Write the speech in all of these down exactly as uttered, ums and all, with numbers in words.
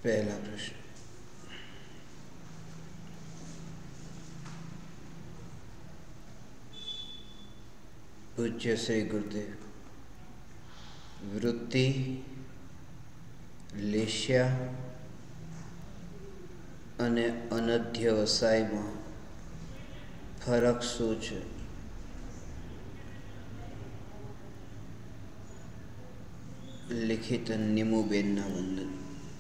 पहला प्रश्न। पूज्य श्री गुरुदेव, वृत्ति, लेश्या અને અનધ્યવસાયમાં ફરક શું છે? લિખિત નિમુબેનના વંદન।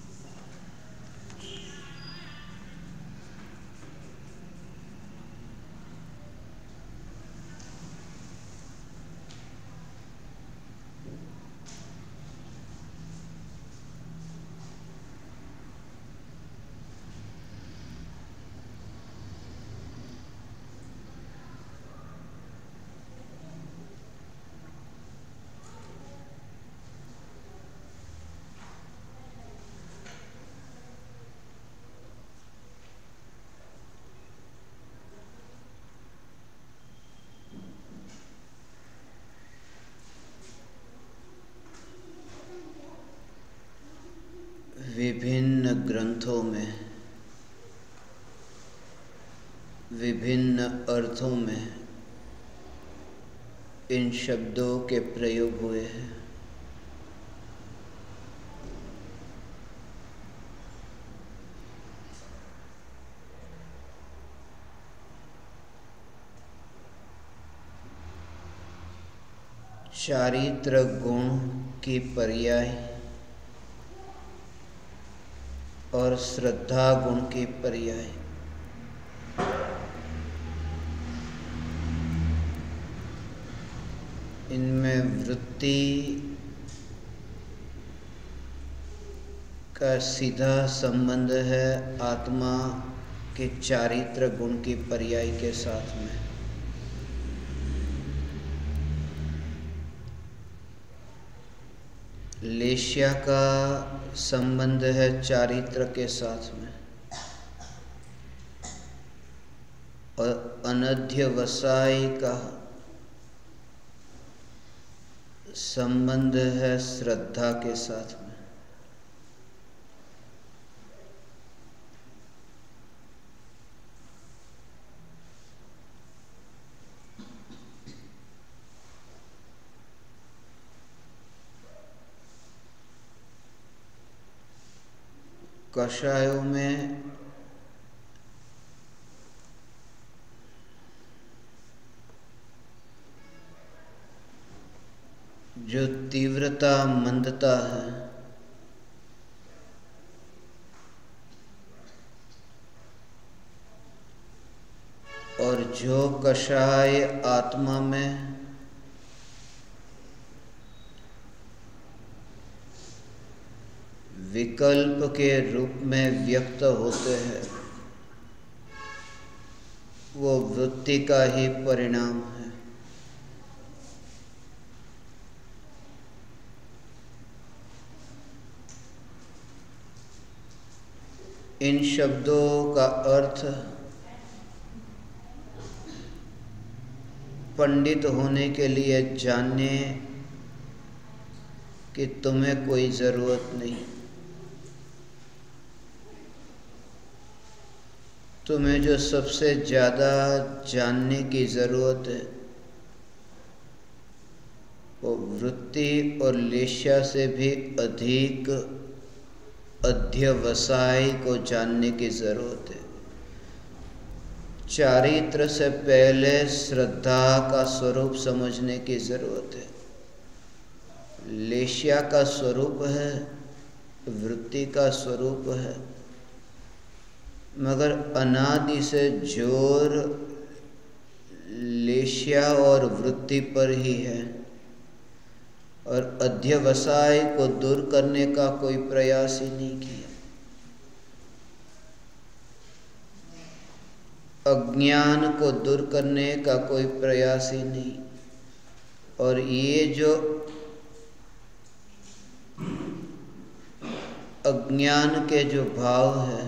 विभिन्न ग्रंथों में विभिन्न अर्थों में इन शब्दों के प्रयोग हुए हैं। चारित्र गुण की पर्याय और श्रद्धा गुण की पर्याय। इनमें वृत्ति का सीधा संबंध है आत्मा के चारित्र गुण की पर्याय के साथ में। लेश्या का संबंध है चारित्र के साथ में और अनध्यवसाय का संबंध है श्रद्धा के साथ में। कषायों में जो तीव्रता मंदता है और जो कषाय आत्मा में विकल्प के रूप में व्यक्त होते हैं, वो वृत्ति का ही परिणाम है। इन शब्दों का अर्थ पंडित होने के लिए जानने कि तुम्हें कोई ज़रूरत नहीं। तुम्हें जो सबसे ज़्यादा जानने की ज़रूरत है वो वृत्ति और लेश्या से भी अधिक अध्यवसाय को जानने की ज़रूरत है। चारित्र से पहले श्रद्धा का स्वरूप समझने की ज़रूरत है। लेश्या का स्वरूप है, वृत्ति का स्वरूप है, मगर अनादि से जोर लेश्या और वृत्ति पर ही है और अध्यवसाय को दूर करने का कोई प्रयास ही नहीं किया। अज्ञान को दूर करने का कोई प्रयास ही नहीं। और ये जो अज्ञान के जो भाव है,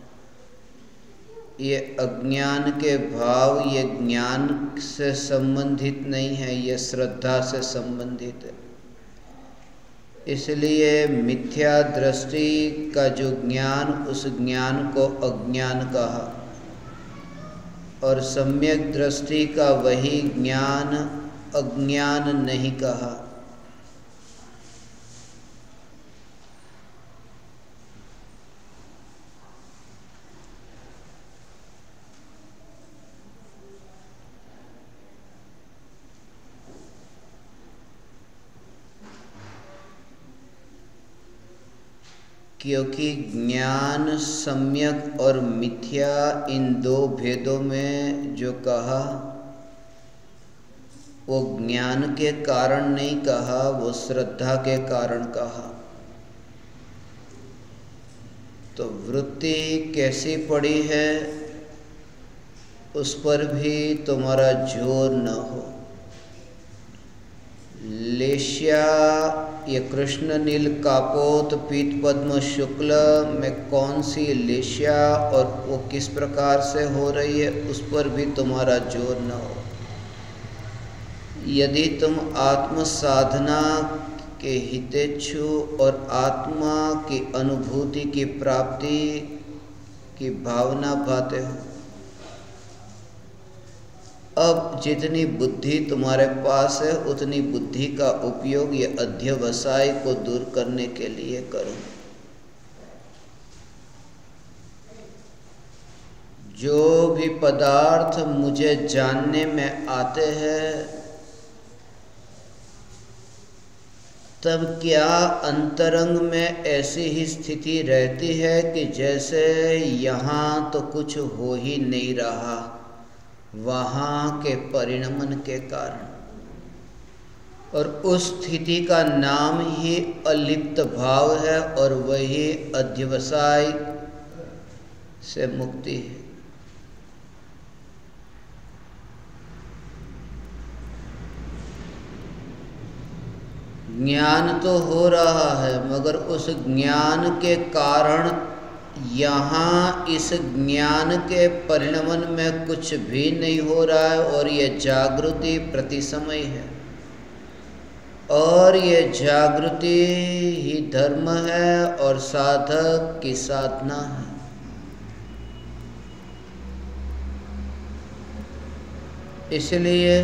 ये अज्ञान के भाव ये ज्ञान से संबंधित नहीं है, ये श्रद्धा से संबंधित है। इसलिए मिथ्या दृष्टि का जो ज्ञान, उस ज्ञान को अज्ञान कहा, और सम्यक दृष्टि का वही ज्ञान अज्ञान नहीं कहा। क्योंकि ज्ञान सम्यक और मिथ्या इन दो भेदों में जो कहा, वो ज्ञान के कारण नहीं कहा, वो श्रद्धा के कारण कहा। तो वृत्ति कैसी पड़ी है उस पर भी तुम्हारा जोर न हो। लेश्या ये कृष्ण नील कापोत पीत पद्म शुक्ल में कौन सी लेश्या और वो किस प्रकार से हो रही है, उस पर भी तुम्हारा जोर न हो। यदि तुम आत्म साधना के हितेच्छु और आत्मा की अनुभूति की प्राप्ति की भावना पाते हो, अब जितनी बुद्धि तुम्हारे पास है उतनी बुद्धि का उपयोग ये अध्यवसाय को दूर करने के लिए करो। जो भी पदार्थ मुझे जानने में आते हैं, तब क्या अंतरंग में ऐसी ही स्थिति रहती है कि जैसे यहाँ तो कुछ हो ही नहीं रहा, वहाँ के परिणमन के कारण, और उस स्थिति का नाम ही अलिप्त भाव है और वही अध्यवसाय से मुक्ति है। ज्ञान तो हो रहा है, मगर उस ज्ञान के कारण यहाँ इस ज्ञान के परिणमन में कुछ भी नहीं हो रहा है, और ये जागृति प्रतिसमय है, और ये जागृति ही धर्म है और साधक की साधना है। इसलिए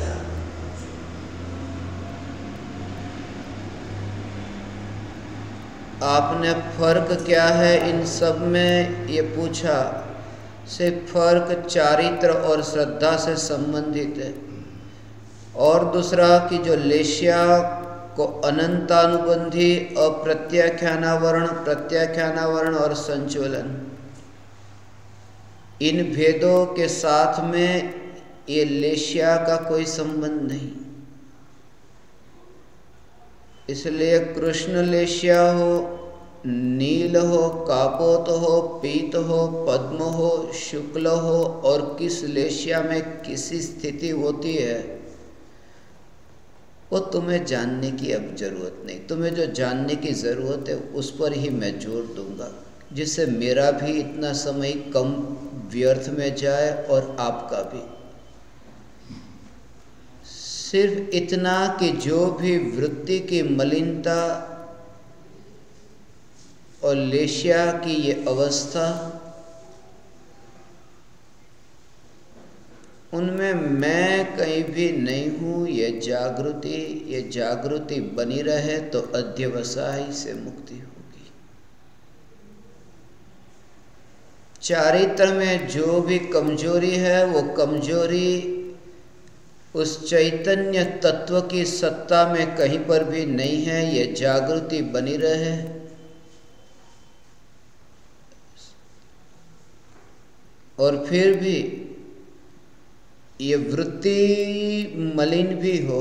आपने फर्क क्या है इन सब में ये पूछा, से फर्क चारित्र और श्रद्धा से संबंधित है। और दूसरा कि जो लेश्या को अनंतानुबंधी अप्रत्याख्यानावरण, प्रत्याख्यानावरण और संचोलन, इन भेदों के साथ में ये लेश्या का कोई संबंध नहीं। इसलिए कृष्ण लेश्या हो, नील हो, कापोत हो, पीत हो, पद्म हो, शुक्ल हो, और किस लेश्या में किसी स्थिति होती है, वो तुम्हें जानने की अब जरूरत नहीं। तुम्हें जो जानने की ज़रूरत है उस पर ही मैं जोर दूंगा, जिससे मेरा भी इतना समय कम व्यर्थ में जाए और आपका भी। सिर्फ इतना कि जो भी वृत्ति की मलिनता और लेश्या की ये अवस्था, उनमें मैं कहीं भी नहीं हूँ, ये जागृति ये जागृति बनी रहे तो अध्यवसाय से मुक्ति होगी। चारित्र में जो भी कमजोरी है, वो कमजोरी उस चैतन्य तत्व की सत्ता में कहीं पर भी नहीं है। ये जागृति बनी रहे, और फिर भी ये वृत्ति मलिन भी हो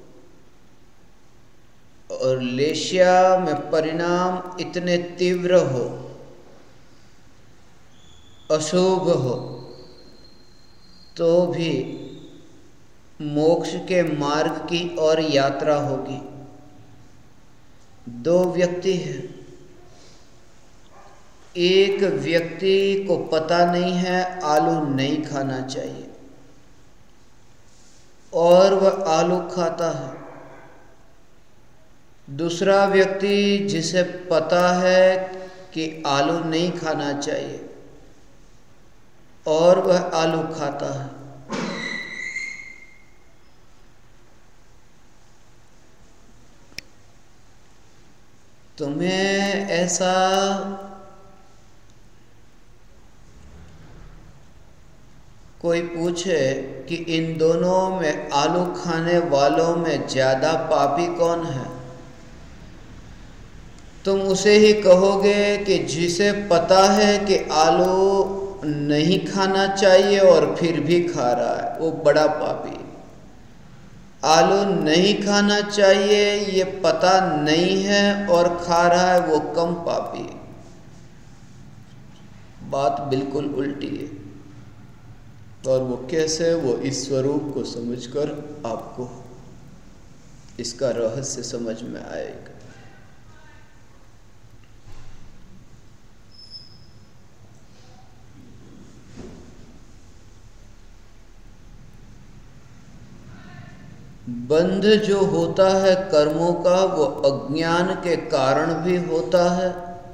और लेश्या में परिणाम इतने तीव्र हो, अशुभ हो, तो भी मोक्ष के मार्ग की और यात्रा होगी। दो व्यक्ति हैं, एक व्यक्ति को पता नहीं है आलू नहीं खाना चाहिए, और वह आलू खाता है, दूसरा व्यक्ति जिसे पता है कि आलू नहीं खाना चाहिए और वह आलू खाता है, तुम्हें ऐसा कोई पूछे कि इन दोनों में आलू खाने वालों में ज़्यादा पापी कौन है, तुम उसे ही कहोगे कि जिसे पता है कि आलू नहीं खाना चाहिए और फिर भी खा रहा है वो बड़ा पापी है। आलू नहीं खाना चाहिए ये पता नहीं है और खा रहा है वो कम पापी है। बात बिल्कुल उल्टी है। और वो कैसे, वो इस स्वरूप को समझकर आपको इसका रहस्य समझ में आएगा। बंध जो होता है कर्मों का वो अज्ञान के कारण भी होता है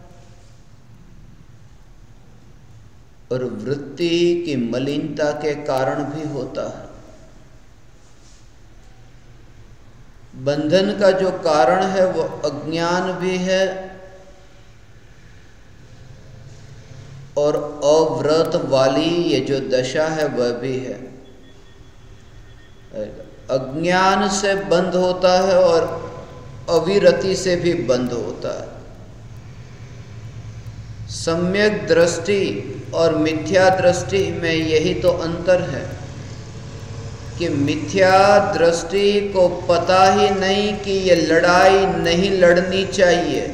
और वृत्ति की मलिनता के कारण भी होता है। बंधन का जो कारण है वो अज्ञान भी है और अव्रत वाली ये जो दशा है वह भी है। अज्ञान से बंध होता है और अविरति से भी बंध होता है। सम्यक दृष्टि और मिथ्या दृष्टि में यही तो अंतर है कि मिथ्या दृष्टि को पता ही नहीं कि ये लड़ाई नहीं लड़नी चाहिए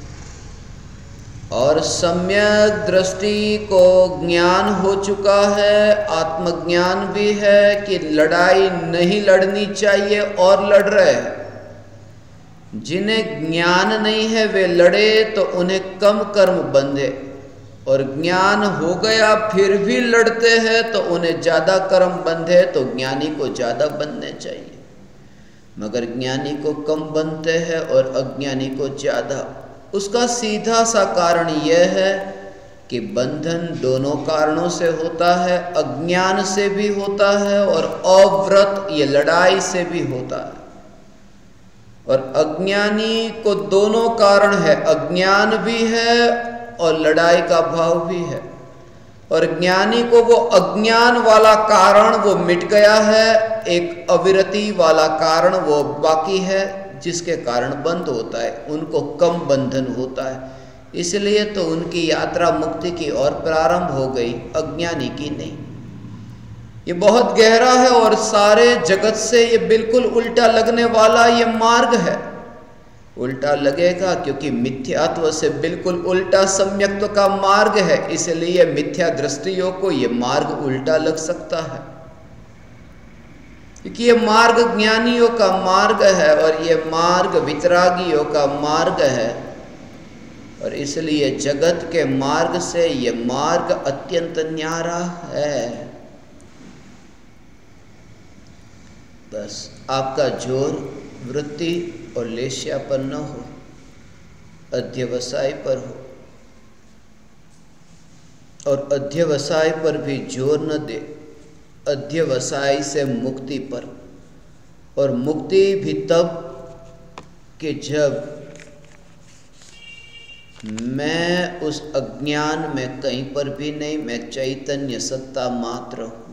और सम्यक दृष्टि को ज्ञान हो चुका है, आत्मज्ञान भी है कि लड़ाई नहीं लड़नी चाहिए और लड़ रहे हैं। जिन्हें ज्ञान नहीं है वे लड़े तो उन्हें कम कर्म बंधे और ज्ञान हो गया फिर भी लड़ते हैं तो उन्हें ज़्यादा कर्म बंधे, तो ज्ञानी को ज़्यादा बंधने चाहिए। मगर ज्ञानी को कम बंधते हैं और अज्ञानी को ज़्यादा। उसका सीधा सा कारण यह है कि बंधन दोनों कारणों से होता है, अज्ञान से भी होता है और अव्रत ये लड़ाई से भी होता है। और अज्ञानी को दोनों कारण है, अज्ञान भी है और लड़ाई का भाव भी है। और ज्ञानी को वो अज्ञान वाला कारण वो मिट गया है, एक अविरति वाला कारण वो बाकी है जिसके कारण बंध होता है, उनको कम बंधन होता है। इसलिए तो उनकी यात्रा मुक्ति की ओर प्रारंभ हो गई, अज्ञानी की नहीं। ये बहुत गहरा है और सारे जगत से ये बिल्कुल उल्टा लगने वाला ये मार्ग है। उल्टा लगेगा क्योंकि मिथ्यात्व से बिल्कुल उल्टा सम्यक्त्व का मार्ग है, इसलिए मिथ्या दृष्टियों को ये मार्ग उल्टा लग सकता है। क्योंकि ये मार्ग ज्ञानियों का मार्ग है और ये मार्ग वितरागियों का मार्ग है और इसलिए जगत के मार्ग से ये मार्ग अत्यंत न्यारा है। बस आपका जोर वृत्ति और लेश्या पर न हो, अध्यवसाय पर हो और अध्यवसाय पर भी जोर न दे, अध्यवसाय से मुक्ति पर। और मुक्ति भी तब कि जब मैं उस अज्ञान में कहीं पर भी नहीं, मैं चैतन्य सत्ता मात्र हूँ।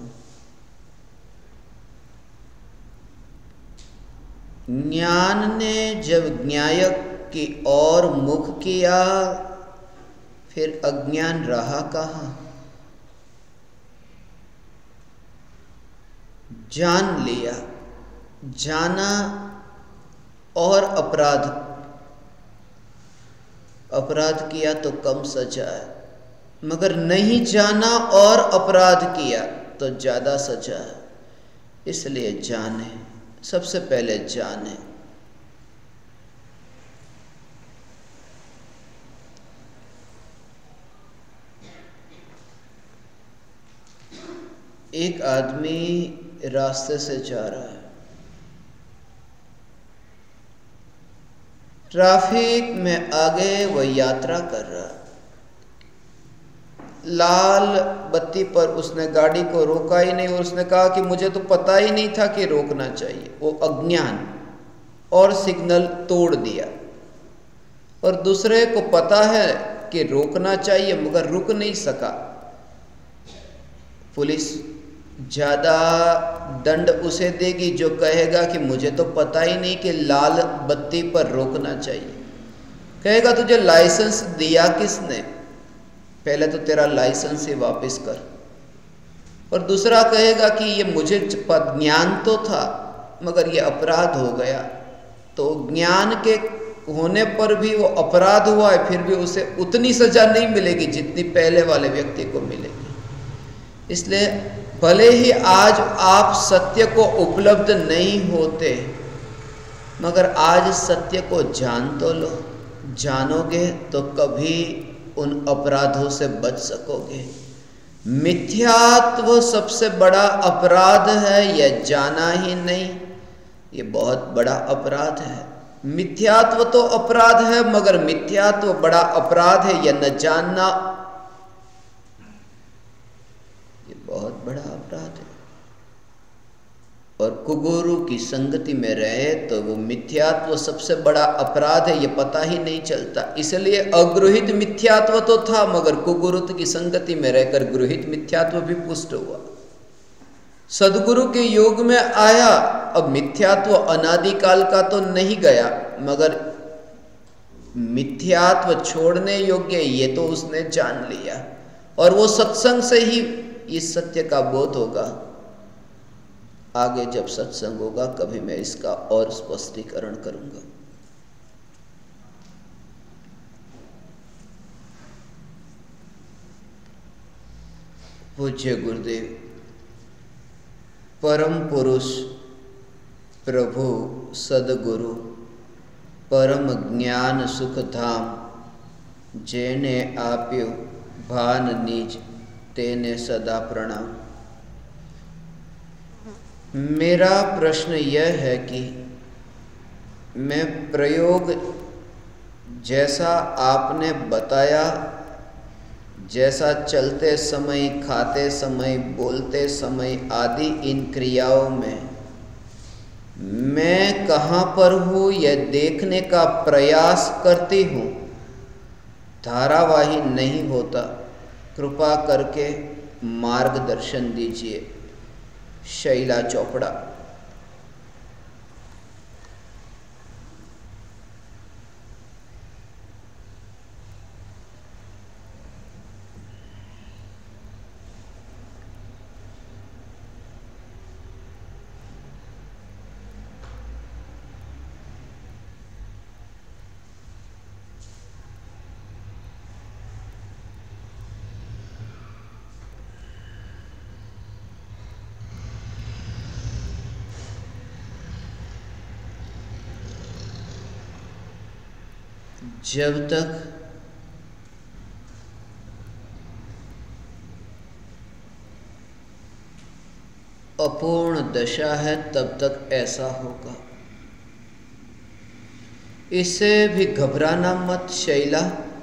ज्ञान ने जब ज्ञायक की ओर मुख किया फिर अज्ञान रहा कहाँ। जान लिया, जाना और अपराध अपराध किया तो कम सजा है, मगर नहीं जाना और अपराध किया तो ज़्यादा सजा है। इसलिए जाने, सबसे पहले जाने। एक आदमी रास्ते से जा रहा है, ट्रैफिक में आगे वह यात्रा कर रहा, लाल बत्ती पर उसने गाड़ी को रोका ही नहीं और उसने कहा कि मुझे तो पता ही नहीं था कि रोकना चाहिए। वो अज्ञान, और सिग्नल तोड़ दिया। और दूसरे को पता है कि रोकना चाहिए मगर रुक नहीं सका। पुलिस ज़्यादा दंड उसे देगी जो कहेगा कि मुझे तो पता ही नहीं कि लाल बत्ती पर रोकना चाहिए। कहेगा तुझे लाइसेंस दिया किसने, पहले तो तेरा लाइसेंस ही वापस कर। और दूसरा कहेगा कि ये मुझे ज्ञान तो था मगर ये अपराध हो गया। तो ज्ञान के होने पर भी वो अपराध हुआ है, फिर भी उसे उतनी सजा नहीं मिलेगी जितनी पहले वाले व्यक्ति को मिलेगी। इसलिए भले ही आज आप सत्य को उपलब्ध नहीं होते मगर आज सत्य को जान तो लो। जानोगे तो कभी उन अपराधों से बच सकोगे। मिथ्यात्व सबसे बड़ा अपराध है, यह जाना ही नहीं, ये बहुत बड़ा अपराध है। मिथ्यात्व तो अपराध है मगर मिथ्यात्व बड़ा अपराध है, यह न जानना, ये बहुत बड़ा अपराध है। और कुगुरु की संगति में रहे तो वो मिथ्यात्व सबसे बड़ा अपराध है, ये पता ही नहीं चलता। इसलिए अगृहित मिथ्यात्व तो था मगर कुगुरु की संगति में रहकर गृहित मिथ्यात्व भी पुष्ट हुआ। सदगुरु के योग में आया, अब मिथ्यात्व अनादिकाल का तो नहीं गया मगर मिथ्यात्व छोड़ने योग्य ये तो उसने जान लिया। और वो सत्संग से ही इस सत्य का बोध होगा। आगे जब सत्संग होगा कभी मैं इसका और स्पष्टीकरण करूंगा। पूज्य गुरुदेव, परम पुरुष प्रभु सदगुरु परम ज्ञान सुख धाम जेने आप्यो भान निज तेने सदा प्रणाम। मेरा प्रश्न यह है कि मैं प्रयोग जैसा आपने बताया, जैसा चलते समय, खाते समय, बोलते समय आदि इन क्रियाओं में मैं कहाँ पर हूँ यह देखने का प्रयास करती हूँ, धारावाही नहीं होता। कृपा करके मार्गदर्शन दीजिए। शैला चोपड़ा। जब तक अपूर्ण दशा है तब तक ऐसा होगा। इससे भी घबराना मत शैला।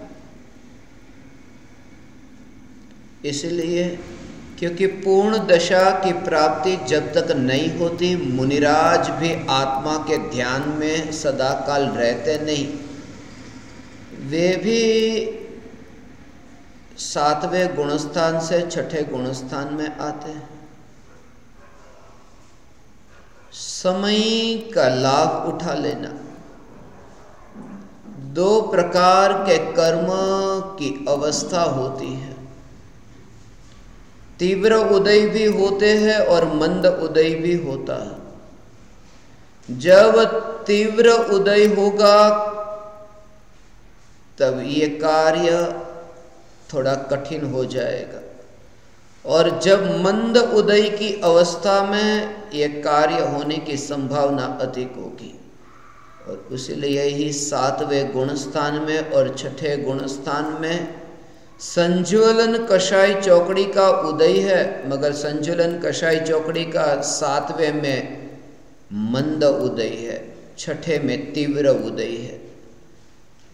इसलिए क्योंकि पूर्ण दशा की प्राप्ति जब तक नहीं होती, मुनिराज भी आत्मा के ध्यान में सदा काल रहते नहीं। वे भी सातवें गुणस्थान से छठे गुणस्थान में आते हैं। समय का लाभ उठा लेना। दो प्रकार के कर्म की अवस्था होती है, तीव्र उदय भी होते हैं और मंद उदय भी होता है। जब तीव्र उदय होगा तब ये कार्य थोड़ा कठिन हो जाएगा, और जब मंद उदय की अवस्था में ये कार्य होने की संभावना अधिक होगी। और इसलिए ही सातवें गुणस्थान में और छठे गुणस्थान में संज्वलन कषाय चौकड़ी का उदय है, मगर संज्वलन कषाय चौकड़ी का सातवें में मंद उदय है, छठे में तीव्र उदय है।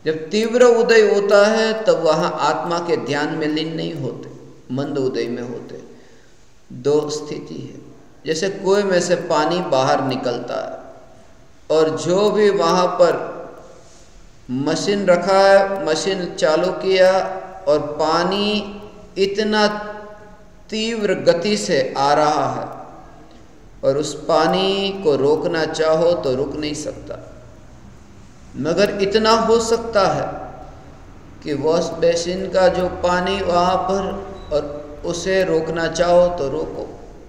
जब तीव्र उदय होता है तब वहां आत्मा के ध्यान में लीन नहीं होते, मंद उदय में होते। दो स्थिति है। जैसे कुएं में से पानी बाहर निकलता है और जो भी वहां पर मशीन रखा है, मशीन चालू किया और पानी इतना तीव्र गति से आ रहा है और उस पानी को रोकना चाहो तो रुक नहीं सकता, मगर इतना हो सकता है कि वॉश बेसिन का जो पानी वहाँ पर, और उसे रोकना चाहो तो रोको।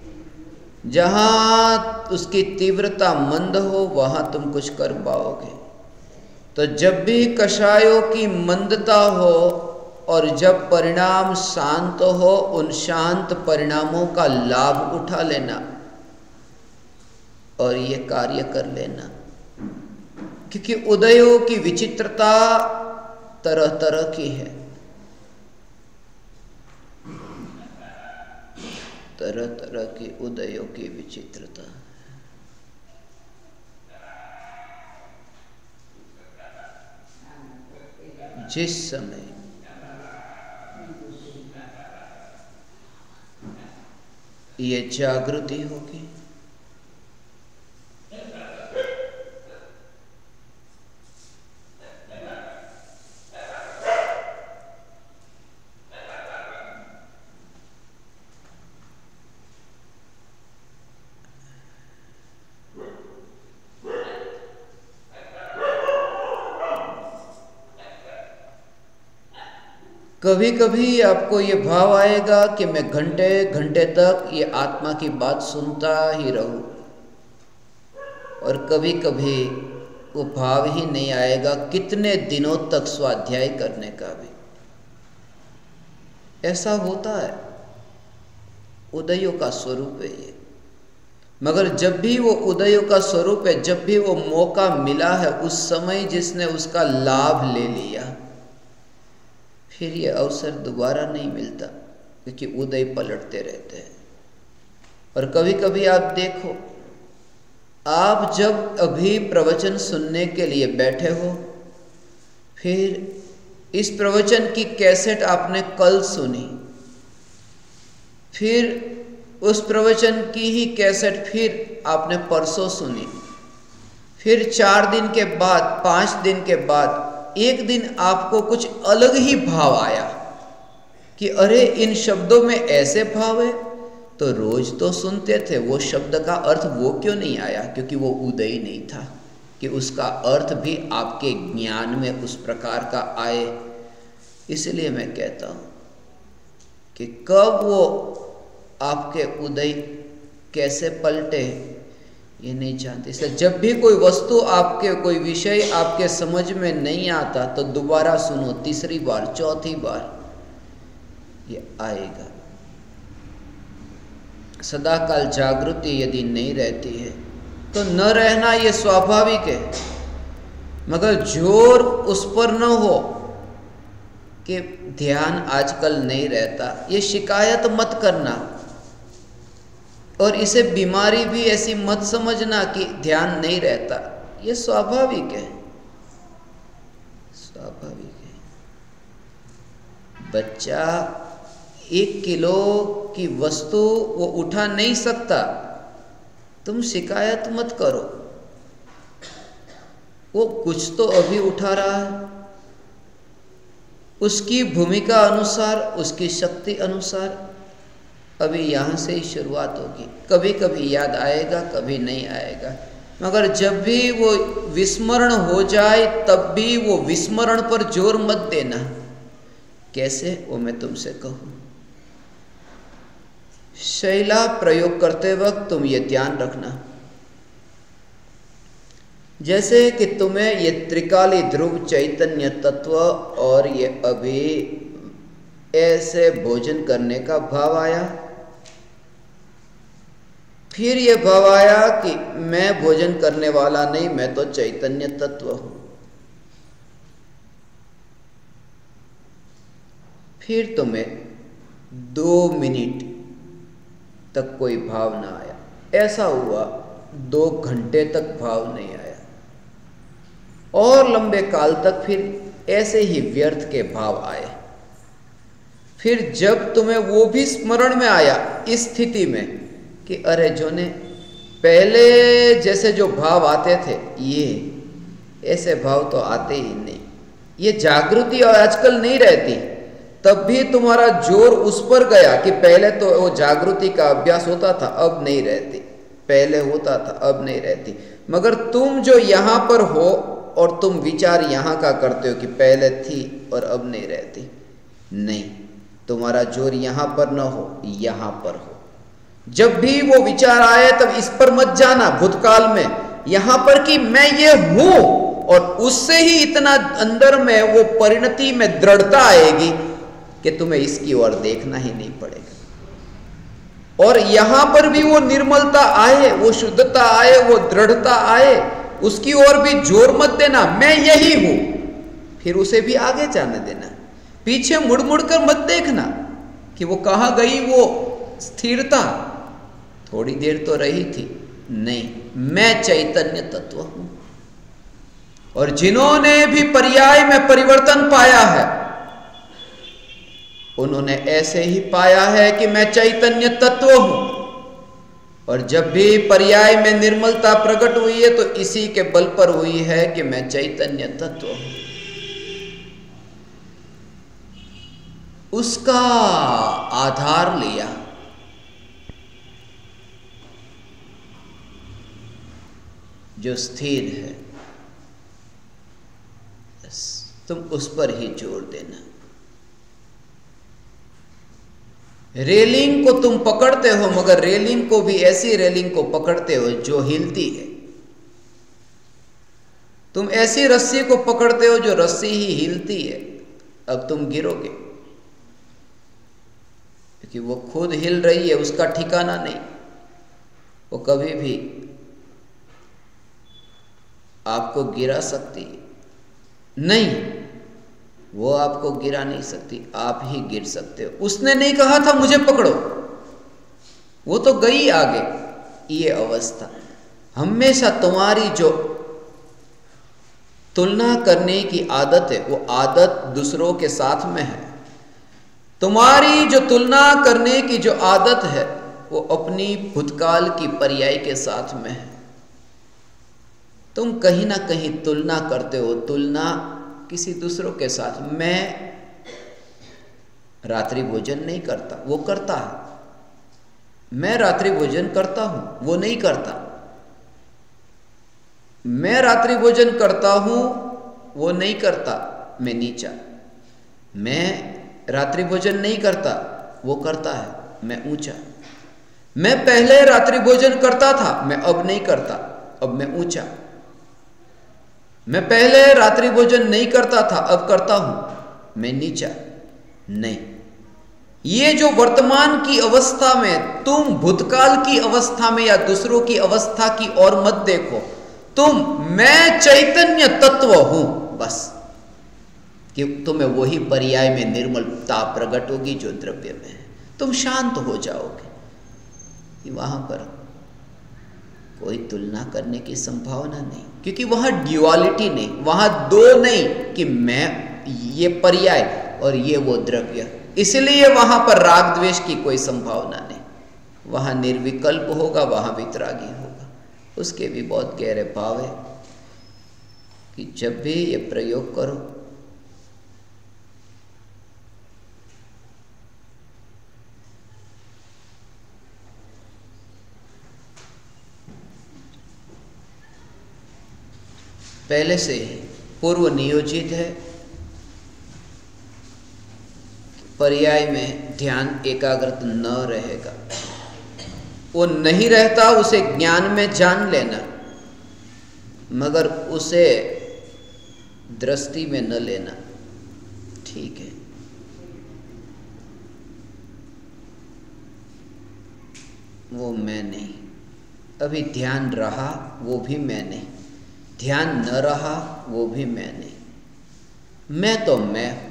जहाँ उसकी तीव्रता मंद हो वहाँ तुम कुछ कर पाओगे। तो जब भी कषायों की मंदता हो और जब परिणाम शांत हो, उन शांत परिणामों का लाभ उठा लेना और ये कार्य कर लेना, क्योंकि उदयों की विचित्रता तरह तरह की है, तरह तरह की उदयों की विचित्रता। जिस समय ये जागृति होगी, कभी कभी आपको ये भाव आएगा कि मैं घंटे घंटे तक ये आत्मा की बात सुनता ही रहूं, और कभी कभी वो भाव ही नहीं आएगा कितने दिनों तक स्वाध्याय करने का भी। ऐसा होता है, उदयों का स्वरूप है ये। मगर जब भी वो उदयों का स्वरूप है, जब भी वो मौका मिला है, उस समय जिसने उसका लाभ ले लिया, फिर ये अवसर दोबारा नहीं मिलता, क्योंकि उदय पलटते रहते हैं। और कभी कभी आप देखो, आप जब अभी प्रवचन सुनने के लिए बैठे हो, फिर इस प्रवचन की कैसेट आपने कल सुनी, फिर उस प्रवचन की ही कैसेट फिर आपने परसों सुनी, फिर चार दिन के बाद, पांच दिन के बाद एक दिन आपको कुछ अलग ही भाव आया कि अरे इन शब्दों में ऐसे भाव है, तो रोज तो सुनते थे, वो शब्द का अर्थ वो क्यों नहीं आया? क्योंकि वो उदय नहीं था कि उसका अर्थ भी आपके ज्ञान में उस प्रकार का आए। इसलिए मैं कहता हूँ कि कब वो आपके उदय कैसे पलटे ये नहीं जानते। इसलिए जब भी कोई वस्तु आपके, कोई विषय आपके समझ में नहीं आता तो दोबारा सुनो, तीसरी बार, चौथी बार ये आएगा। सदा काल जागृति यदि नहीं रहती है तो न रहना ये स्वाभाविक है, मगर जोर उस पर न हो कि ध्यान आजकल नहीं रहता, ये शिकायत मत करना। और इसे बीमारी भी ऐसी मत समझना कि ध्यान नहीं रहता, ये स्वाभाविक है, स्वाभाविक है। बच्चा एक किलो की वस्तु वो उठा नहीं सकता, तुम शिकायत मत करो, वो कुछ तो अभी उठा रहा है, उसकी भूमिका अनुसार, उसकी शक्ति अनुसार अभी यहाँ से ही शुरुआत होगी। कभी कभी याद आएगा, कभी नहीं आएगा, मगर जब भी वो विस्मरण हो जाए तब भी वो विस्मरण पर जोर मत देना। कैसे, वो मैं तुमसे कहूँ। शैला प्रयोग करते वक्त तुम ये ध्यान रखना, जैसे कि तुम्हें ये त्रिकाली ध्रुव चैतन्य तत्व और ये अभी ऐसे भोजन करने का भाव आया, फिर ये भाव आया कि मैं भोजन करने वाला नहीं, मैं तो चैतन्य तत्व हूं। फिर तुम्हें दो मिनट तक कोई भाव ना आया, ऐसा हुआ दो घंटे तक भाव नहीं आया, और लंबे काल तक फिर ऐसे ही व्यर्थ के भाव आए। फिर जब तुम्हें वो भी स्मरण में आया इस स्थिति में कि अरे जो ने पहले जैसे जो भाव आते थे ये ऐसे भाव तो आते ही नहीं, ये जागृति और आजकल नहीं रहती, तब भी तुम्हारा जोर उस पर गया कि पहले तो वो जागृति का अभ्यास होता था अब नहीं रहती, पहले होता था अब नहीं रहती। मगर तुम जो यहाँ पर हो और तुम विचार यहाँ का करते हो कि पहले थी और अब नहीं रहती, नहीं, तुम्हारा जोर यहाँ पर न हो, यहाँ पर हो। जब भी वो विचार आए तब इस पर मत जाना भूतकाल में, यहाँ पर कि मैं ये हूं, और उससे ही इतना अंदर में वो परिणति में दृढ़ता आएगी कि तुम्हें इसकी ओर देखना ही नहीं पड़ेगा। और यहां पर भी वो निर्मलता आए, वो शुद्धता आए, वो दृढ़ता आए, उसकी ओर भी जोर मत देना, मैं यही हूं, फिर उसे भी आगे जाने देना। पीछे मुड़ मुड़ कर मत देखना कि वो कहां गई वो स्थिरता, थोड़ी देर तो रही थी, नहीं, मैं चैतन्य तत्व हूं। और जिन्होंने भी पर्याय में परिवर्तन पाया है उन्होंने ऐसे ही पाया है कि मैं चैतन्य तत्व हूं। और जब भी पर्याय में निर्मलता प्रकट हुई है तो इसी के बल पर हुई है कि मैं चैतन्य तत्व हूं। उसका आधार लिया, जो स्थिर है, बस तुम उस पर ही जोर देना। रेलिंग को तुम पकड़ते हो, मगर रेलिंग को भी ऐसी रेलिंग को पकड़ते हो जो हिलती है। तुम ऐसी रस्सी को पकड़ते हो जो रस्सी ही हिलती है, अब तुम गिरोगे, क्योंकि वो खुद हिल रही है, उसका ठिकाना नहीं, वो कभी भी आपको गिरा सकती है नहीं, वो आपको गिरा नहीं सकती, आप ही गिर सकते हो। उसने नहीं कहा था मुझे पकड़ो, वो तो गई आगे। ये अवस्था हमेशा तुम्हारी जो तुलना करने की आदत है, वो आदत दूसरों के साथ में है। तुम्हारी जो तुलना करने की जो आदत है वो अपनी भूतकाल की पर्याय के साथ में है। तुम कहीं ना कहीं तुलना करते हो, तुलना किसी दूसरों के साथ। मैं रात्रि भोजन नहीं करता, वो करता है। मैं रात्रि भोजन करता हूं, वो नहीं करता। मैं रात्रि भोजन करता हूं, वो नहीं करता, मैं नीचा। मैं रात्रि भोजन नहीं करता, वो करता है, मैं ऊंचा। मैं पहले रात्रि भोजन करता था, मैं अब नहीं करता, अब मैं ऊंचा। मैं पहले रात्रि भोजन नहीं करता था, अब करता हूं, मैं नीचा। नहीं, ये जो वर्तमान की अवस्था में, तुम भूतकाल की अवस्था में या दूसरों की अवस्था की ओर मत देखो। तुम मैं चैतन्य तत्व हूं, बस। कि तुम्हें वही पर्याय में निर्मलता प्रकट होगी जो द्रव्य में है। तुम शांत हो जाओगे। वहां पर कोई तुलना करने की संभावना नहीं, क्योंकि वहां ड्युअलिटी नहीं, वहां दो नहीं कि मैं ये पर्याय और ये वो द्रव्य। इसलिए वहां पर राग द्वेष की कोई संभावना नहीं। वहां निर्विकल्प होगा, वहां वितरागी होगा। उसके भी बहुत गहरे भाव है कि जब भी ये प्रयोग करो, पहले से पूर्व नियोजित है, पर्याय में ध्यान एकाग्रत न रहेगा। वो नहीं रहता, उसे ज्ञान में जान लेना, मगर उसे दृष्टि में न लेना। ठीक है, वो मैं नहीं। अभी ध्यान रहा, वो भी मैं नहीं। ध्यान न रहा, वो भी मैं नहीं। मैं तो मैं हूं।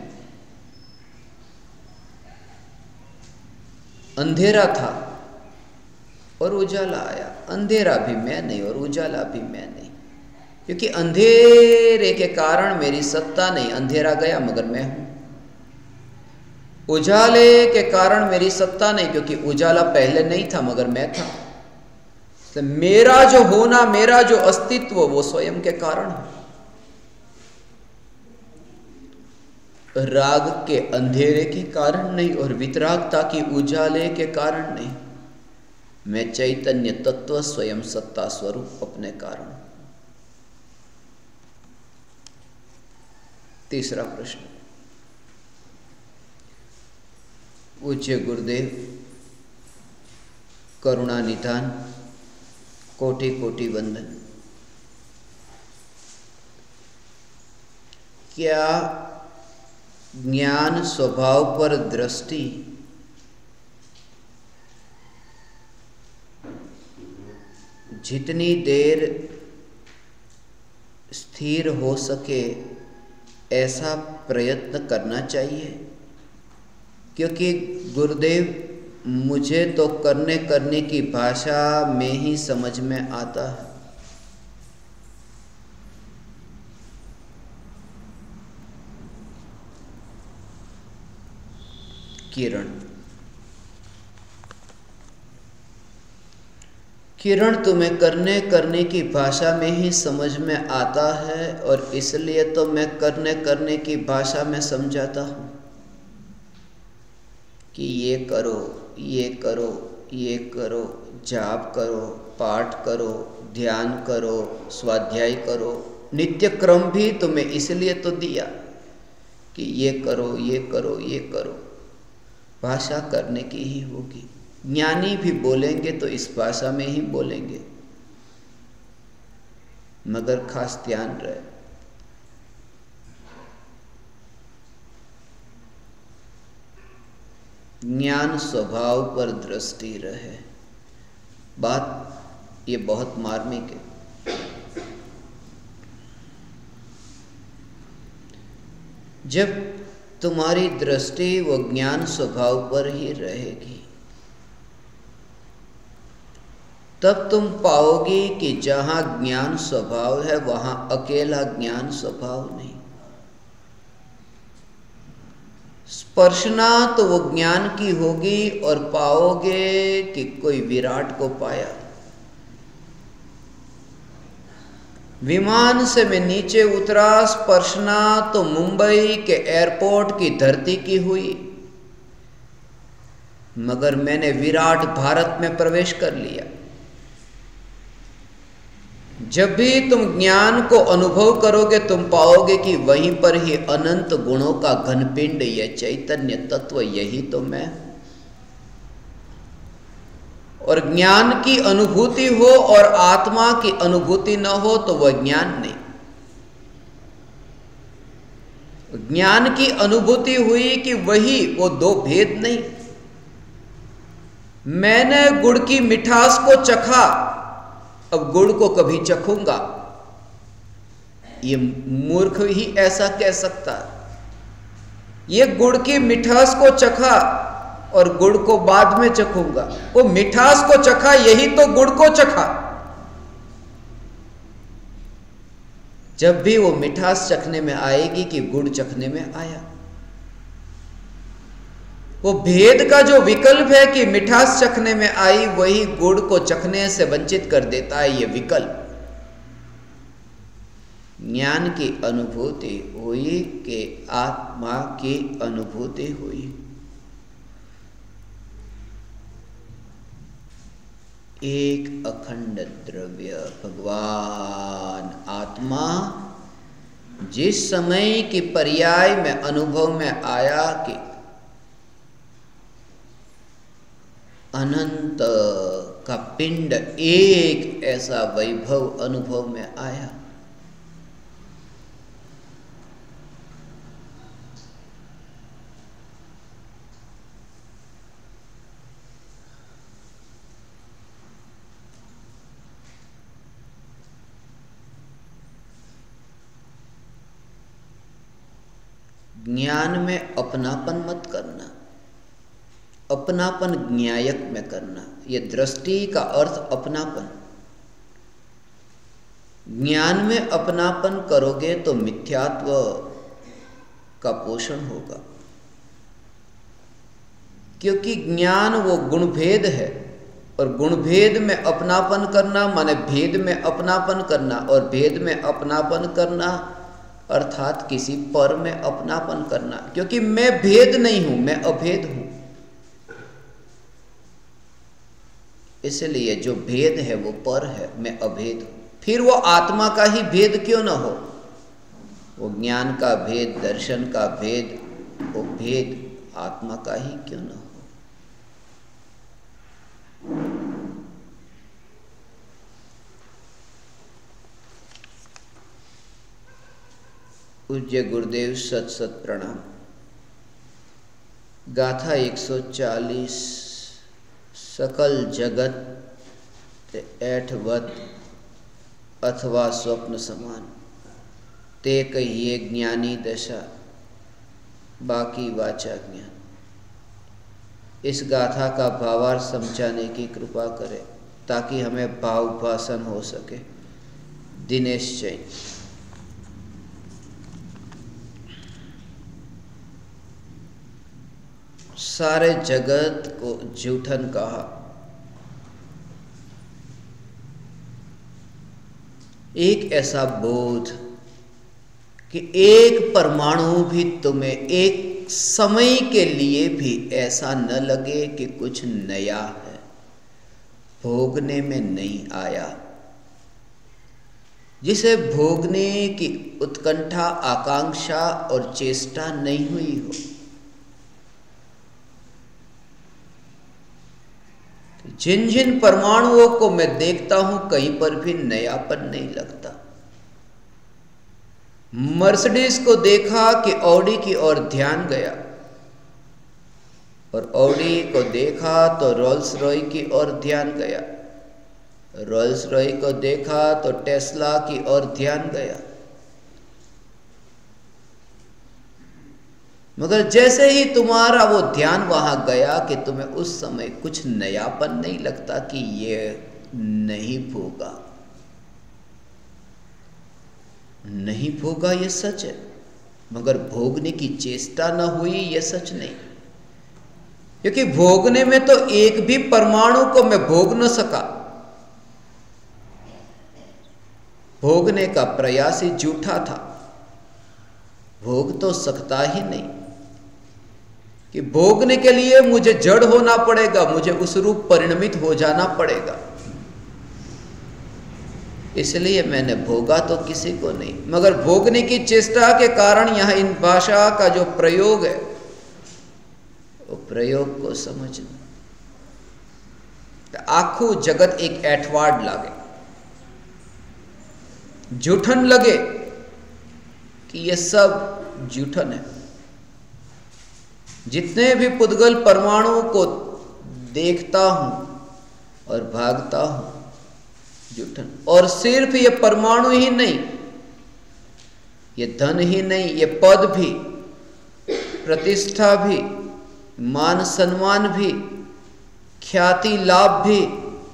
अंधेरा था और उजाला आया, अंधेरा भी मैं नहीं और उजाला भी मैं नहीं। क्योंकि अंधेरे के कारण मेरी सत्ता नहीं, अंधेरा गया मगर मैं हूं। उजाले के कारण मेरी सत्ता नहीं, क्योंकि उजाला पहले नहीं था मगर मैं था। तो मेरा जो होना, मेरा जो अस्तित्व, वो स्वयं के कारण है। राग के अंधेरे के कारण नहीं और वितरागता की उजाले के कारण नहीं, मैं चैतन्य तत्व स्वयं सत्ता स्वरूप अपने कारण। तीसरा प्रश्न, पूज्य गुरुदेव करुणा निधान, कोटि कोटि वंदन। क्या ज्ञान स्वभाव पर दृष्टि जितनी देर स्थिर हो सके ऐसा प्रयत्न करना चाहिए? क्योंकि गुरुदेव मुझे तो करने करने की भाषा में ही समझ में आता है। किरण किरण तुम्हें करने करने की भाषा में ही समझ में आता है और इसलिए तो मैं करने करने की भाषा में समझाता हूँ कि ये करो, ये करो, ये करो, जाप करो, पाठ करो, ध्यान करो, स्वाध्याय करो। नित्य क्रम भी तुम्हें इसलिए तो दिया कि ये करो, ये करो, ये करो। भाषा करने की ही होगी। ज्ञानी भी बोलेंगे तो इस भाषा में ही बोलेंगे, मगर खास ध्यान रहे, ज्ञान स्वभाव पर दृष्टि रहे। बात ये बहुत मार्मिक है। जब तुम्हारी दृष्टि वो ज्ञान स्वभाव पर ही रहेगी, तब तुम पाओगी कि जहां ज्ञान स्वभाव है वहां अकेला ज्ञान स्वभाव नहीं। स्पर्शना तो वो ज्ञान की होगी और पाओगे कि कोई विराट को पाया। विमान से मैं नीचे उतरा, स्पर्शना तो मुंबई के एयरपोर्ट की धरती की हुई, मगर मैंने विराट भारत में प्रवेश कर लिया। जब भी तुम ज्ञान को अनुभव करोगे तुम पाओगे कि वहीं पर ही अनंत गुणों का घनपिंड, यह चैतन्य तत्व, यही तो मैं। और ज्ञान की अनुभूति हो और आत्मा की अनुभूति न हो तो वह ज्ञान नहीं। ज्ञान की अनुभूति हुई कि वही, वो दो भेद नहीं। मैंने गुड़ की मिठास को चखा, अब गुड़ को कभी चखूंगा, ये मूर्ख ही ऐसा कह सकता है। ये गुड़ की मिठास को चखा और गुड़ को बाद में चखूंगा। वो मिठास को चखा, यही तो गुड़ को चखा। जब भी वो मिठास चखने में आएगी कि गुड़ चखने में आया। वो भेद का जो विकल्प है कि मिठास चखने में आई, वही गुड़ को चखने से वंचित कर देता है। ये विकल्प ज्ञान की अनुभूति हुई कि आत्मा की अनुभूति हुई। एक अखंड द्रव्य भगवान आत्मा जिस समय की पर्याय में अनुभव में आया कि अनंत का पिंड, एक ऐसा वैभव अनुभव में आया। ज्ञान में अपनापन मत करना, अपनापन ज्ञायक में करना। ये दृष्टि का अर्थ अपनापन। ज्ञान में अपनापन करोगे तो मिथ्यात्व का पोषण होगा, क्योंकि ज्ञान वो गुणभेद है, और गुणभेद में अपनापन करना माने भेद में अपनापन करना, और भेद में अपनापन करना अर्थात किसी पर में अपनापन करना, क्योंकि मैं भेद नहीं हूं, मैं अभेद हूं। इसलिए जो भेद है वो पर है, मैं अभेद हूं। फिर वो आत्मा का ही भेद क्यों ना हो, वो ज्ञान का भेद, दर्शन का भेद, वो भेद आत्मा का ही क्यों ना हो। पूज्य गुरुदेव सत सत प्रणाम। गाथा एक सौ चालीस। सकल जगत ऐठवत अथवा स्वप्न समान, ते कहिए ज्ञानी दशा, बाकी वाचा ज्ञान। इस गाथा का भावार्थ समझाने की कृपा करें ताकि हमें भाव भाषण हो सके। दिनेश जैन। सारे जगत को जूठन कहा। एक ऐसा बोध कि एक परमाणु भी तुम्हें एक समय के लिए भी ऐसा न लगे कि कुछ नया है, भोगने में नहीं आया, जिसे भोगने की उत्कंठा, आकांक्षा और चेष्टा नहीं हुई हो। जिन जिन परमाणुओं को मैं देखता हूं कहीं पर भी नयापन नहीं लगता। मर्सिडीज को देखा कि ऑडी की ओर ध्यान गया, और ऑडी को देखा तो रोल्स रॉय की ओर ध्यान गया, रोल्स रॉय को देखा तो टेस्ला की ओर ध्यान गया। मगर जैसे ही तुम्हारा वो ध्यान वहां गया कि तुम्हें उस समय कुछ नयापन नहीं लगता कि ये नहीं भोगा, नहीं भोगा ये सच है, मगर भोगने की चेष्टा न हुई ये सच नहीं। क्योंकि भोगने में तो एक भी परमाणु को मैं भोग न सका, भोगने का प्रयास ही झूठा था। भोग तो सकता ही नहीं, कि भोगने के लिए मुझे जड़ होना पड़ेगा, मुझे उस रूप परिणमित हो जाना पड़ेगा। इसलिए मैंने भोगा तो किसी को नहीं, मगर भोगने की चेष्टा के कारण यहां इन भाषा का जो प्रयोग है वो प्रयोग को समझना। तो आखू जगत एक एठवाड लागे, जूठन लगे कि ये सब जूठन है। जितने भी पुद्गल परमाणुओं को देखता हूं और भागता हूं, जूठन। और सिर्फ ये परमाणु ही नहीं, ये धन ही नहीं, ये पद भी, प्रतिष्ठा भी, मान सम्मान भी, ख्याति लाभ भी,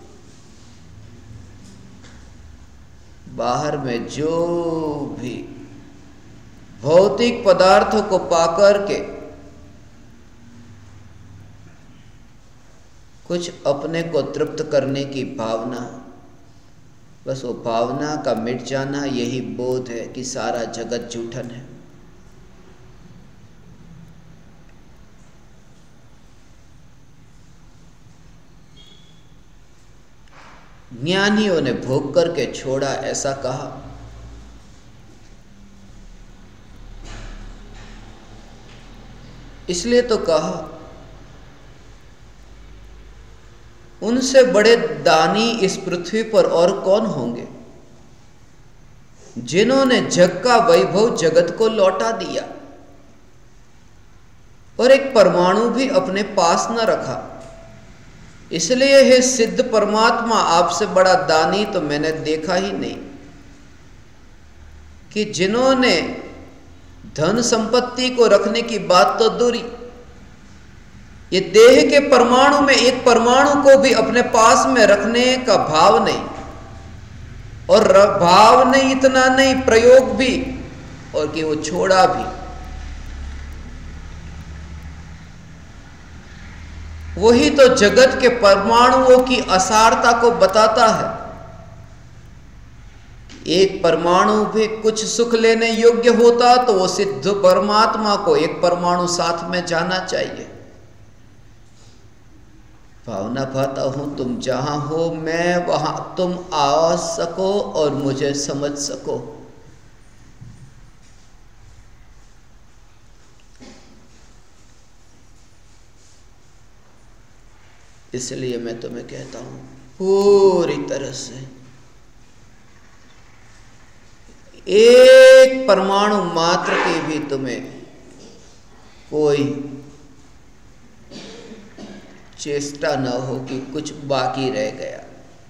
बाहर में जो भी भौतिक पदार्थों को पाकर के कुछ अपने को तृप्त करने की भावना, बस वो भावना का मिट जाना, यही बोध है कि सारा जगत जूठन है। ज्ञानियों ने भोग करके छोड़ा ऐसा कहा। इसलिए तो कहा उनसे बड़े दानी इस पृथ्वी पर और कौन होंगे, जिन्होंने जग का वैभव जगत को लौटा दिया और एक परमाणु भी अपने पास न रखा। इसलिए हे सिद्ध परमात्मा, आपसे बड़ा दानी तो मैंने देखा ही नहीं, कि जिन्होंने धन संपत्ति को रखने की बात तो दूरी, ये देह के परमाणु में एक परमाणु को भी अपने पास में रखने का भाव नहीं, और भाव नहीं, इतना नहीं, प्रयोग भी, और कि वो छोड़ा भी। वही तो जगत के परमाणुओं की असारता को बताता है। एक परमाणु भी कुछ सुख लेने योग्य होता तो वो सिद्ध परमात्मा को एक परमाणु साथ में जाना चाहिए। भावना पाता हूं तुम जहां हो, मैं वहां तुम आ सको और मुझे समझ सको। इसलिए मैं तुम्हें कहता हूं पूरी तरह से एक परमाणु मात्र की भी तुम्हें कोई चेष्टा न हो कि कुछ बाकी रह गया।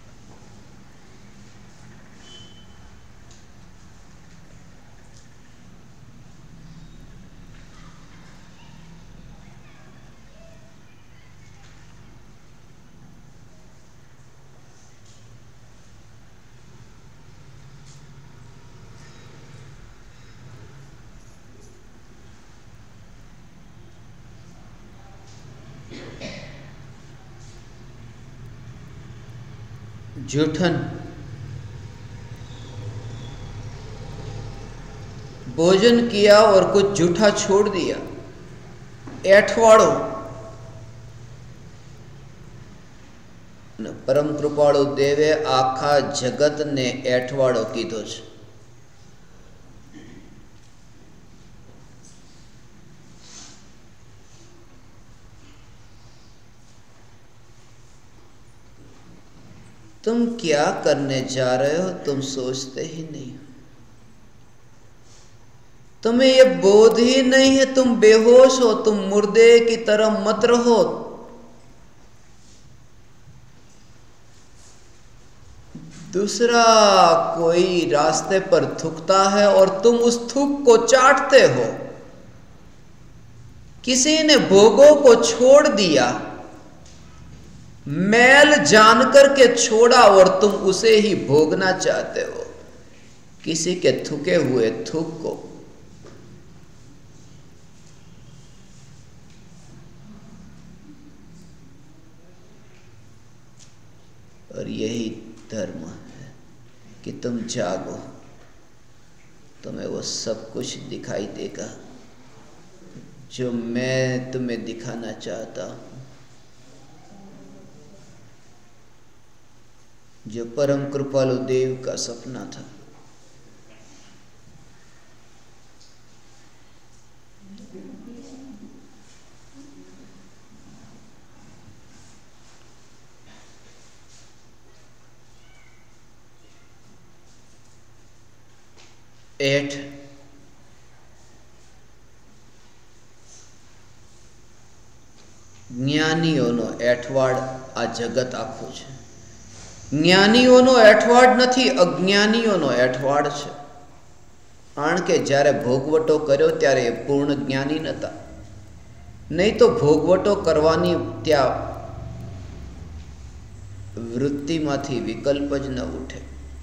जूठन, भोजन किया और कुछ जूठा छोड़ दिया, एठवाड़ो परम कृपाळु देवे आखा जगत ने एठवाड़ो कीधो छे। तुम क्या करने जा रहे हो तुम सोचते ही नहीं, तुम्हें यह बोध ही नहीं है, तुम बेहोश हो, तुम मुर्दे की तरह मत रहो। दूसरा कोई रास्ते पर थूकता है और तुम उस थूक को चाटते हो। किसी ने भोगों को छोड़ दिया, मैल जानकर के छोड़ा और तुम उसे ही भोगना चाहते हो, किसी के थूके हुए थूक को। और यही धर्म है कि तुम जागो, तुम्हें वो सब कुछ दिखाई देगा जो मैं तुम्हें दिखाना चाहता हूं, जो परम कृपालु देव का सपना था। एट જ્ઞાનીઓનો એઠવાડ આ જગત આખું છે। જ્ઞાનીઓનો એઠવાડ નથી, અજ્ઞાનીઓનો એઠવાડ છે। કારણ કે જ્યારે ભોગવટો કર્યો ત્યારે એ પૂર્ણ જ્ઞાની નહોતા, નહીં તો ભોગવટો કરવાની ત્યાં વૃત્તિમાંથી વિકલ્પ જ ન ઉઠે।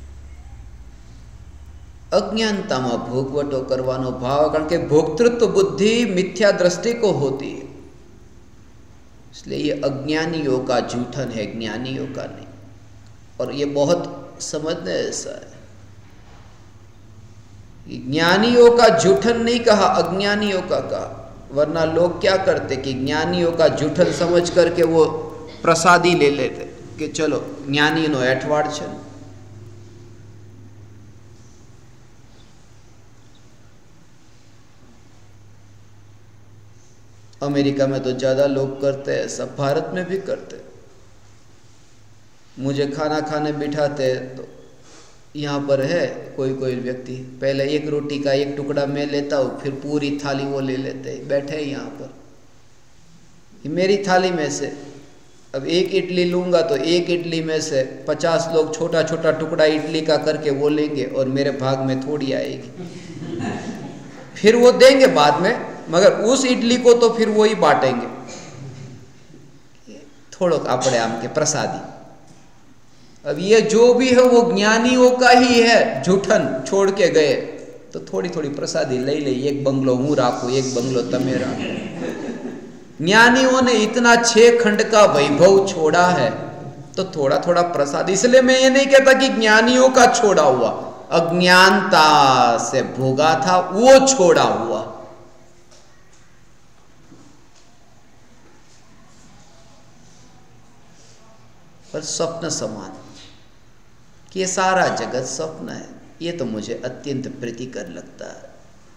अज्ञानता में भोगवटो करवानो भाव, कारण के भोक्तृत्व बुद्धि मिथ्या दृष्टि को होती है, इसलिए ये अज्ञानियों का जूठन है, ज्ञानियों का नहीं। और ये बहुत समझने ऐसा है, ज्ञानियों का जूठन नहीं कहा, अज्ञानियों का कहा। वरना लोग क्या करते कि ज्ञानियों का जूठन समझ करके वो प्रसादी ले लेते कि चलो ज्ञानी नो एठवाड़ छे। अमेरिका में तो ज़्यादा लोग करते हैं, सब भारत में भी करते। मुझे खाना खाने बिठाते तो यहाँ पर है कोई कोई व्यक्ति, पहले एक रोटी का एक टुकड़ा मैं लेता हूँ, फिर पूरी थाली वो ले लेते, बैठे यहाँ पर मेरी थाली में से। अब एक इडली लूँगा तो एक इडली में से पचास लोग छोटा छोटा टुकड़ा इडली का करके वो लेंगे और मेरे भाग में थोड़ी आएगी, फिर वो देंगे बाद में, मगर उस इडली को तो फिर वो ही बांटेंगे, थोड़ो आपणे आम के प्रसादी। अब ये जो भी है वो ज्ञानियों का ही है, झूठन छोड़ के गए तो थोड़ी थोड़ी प्रसादी ले ले, एक बंगलो हूँ राखू, एक बंगलो तमे राखो। ज्ञानियों ने इतना छह खंड का वैभव छोड़ा है तो थोड़ा थोड़ा प्रसाद। इसलिए मैं ये नहीं कहता कि ज्ञानियों का छोड़ा हुआ, अज्ञानता से भोगा था वो छोड़ा हुआ। पर स्वप्न समान कि ये सारा जगत स्वप्न है, ये तो मुझे अत्यंत प्रीतिकर लगता है।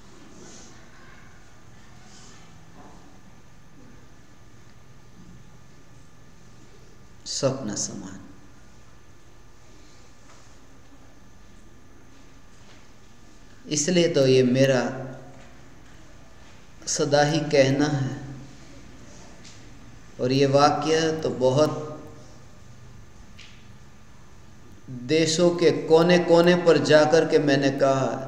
स्वप्न समान। इसलिए तो ये मेरा सदा ही कहना है, और ये वाक्य तो बहुत देशों के कोने कोने पर जाकर के मैंने कहा है।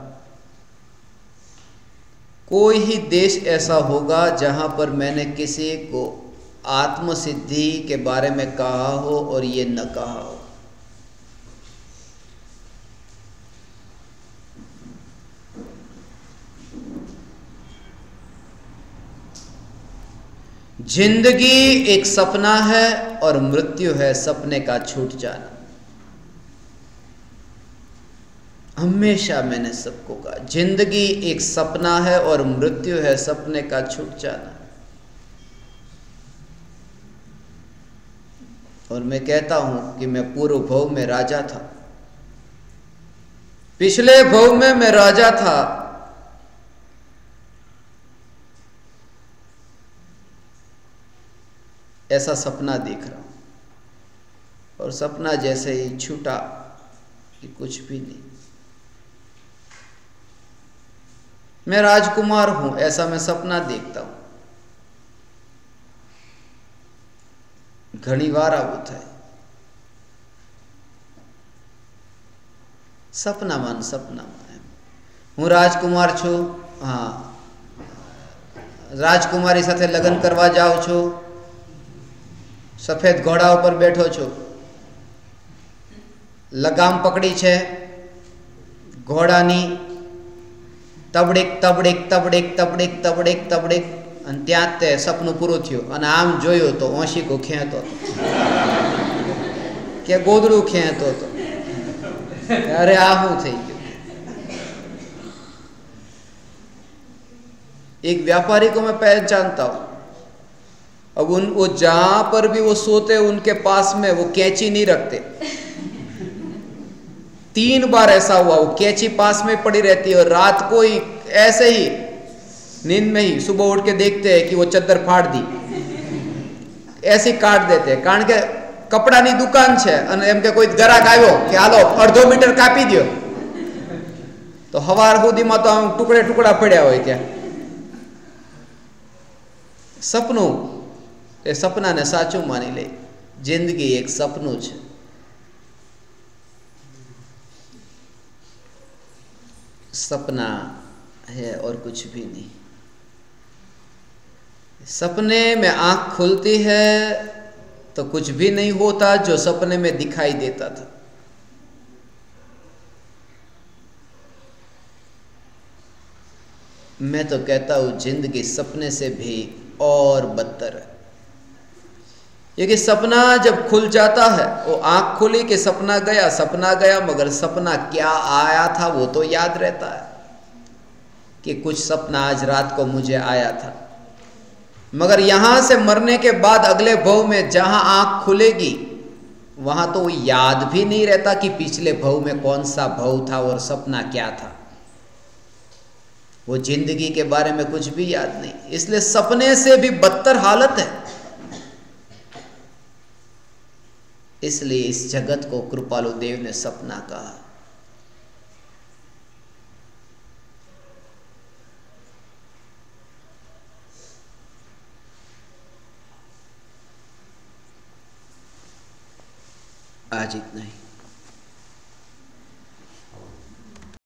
कोई ही देश ऐसा होगा जहां पर मैंने किसी को आत्म सिद्धि के बारे में कहा हो और ये न कहा हो। जिंदगी एक सपना है और मृत्यु है सपने का छूट जाना। हमेशा मैंने सबको कहा, जिंदगी एक सपना है और मृत्यु है सपने का छूट जाना। और मैं कहता हूं कि मैं पूर्व भव में राजा था, पिछले भव में मैं राजा था, ऐसा सपना देख रहा हूं, और सपना जैसे ही छूटा कि कुछ भी नहीं। मैं राजकुमार हूं, ऐसा मैं सपना देखता हूं। घनी वार आवत है सपना मान सपना मान हूँ राजकुमार छो। हाँ, राजकुमारी साथे लग्न करवा जाओ छो, सफेद घोड़ा पर बैठो छो, लगाम पकड़ी छे घोड़ानी, तबड़ेक तबड़ेक तबड़ेक तबड़ेक तबड़ेक तबड़ेक, અને ત્યાં તે સપનું પૂરું થયું અને આમ જોયું તો ઓશીકો ખેંચતો કે ગોદડું ખેંચતો હતો। અરે આ શું થઈ ગયું। एक व्यापारी को मैं पहचानता हूं। अब उन वो जहां पर भी वो सोते उनके पास में वो कैंची नहीं रखते। तीन बार ऐसा हुआ, वो कैंची पास में पड़ी रहती है और रात को ही ऐसे ही नींद में ही सुबह उठ के देखते हैं कि वो चद्दर फाड़ दी, ऐसे काट देते हैं। कारण के कपड़ानी दुकान छे અને એમ કે કોઈ ગ્રાહક આવ્યો કે હાલો અડધો મીટર કાપી દો, તો હવાર સુધીમાં તો આમ ટુકડે ટુકડા પડ્યા હોય ત્યાં। સપનું એ સપનાને સાચું માની લે। जिंदगी एक सपનું છે। सपना है और कुछ भी नहीं। सपने में आंख खुलती है तो कुछ भी नहीं होता जो सपने में दिखाई देता था। मैं तो कहता हूं जिंदगी सपने से भी और बदतर है। क्योंकि सपना जब खुल जाता है, वो आंख खुली कि सपना गया, सपना गया, मगर सपना क्या आया था वो तो याद रहता है कि कुछ सपना आज रात को मुझे आया था। मगर यहां से मरने के बाद अगले भव में जहां आंख खुलेगी वहां तो वो याद भी नहीं रहता कि पिछले भव में कौन सा भव था और सपना क्या था। वो जिंदगी के बारे में कुछ भी याद नहीं। इसलिए सपने से भी बदतर हालत है। इसलिए इस जगत को कृपालु देव ने सपना कहा। आज इतना ही।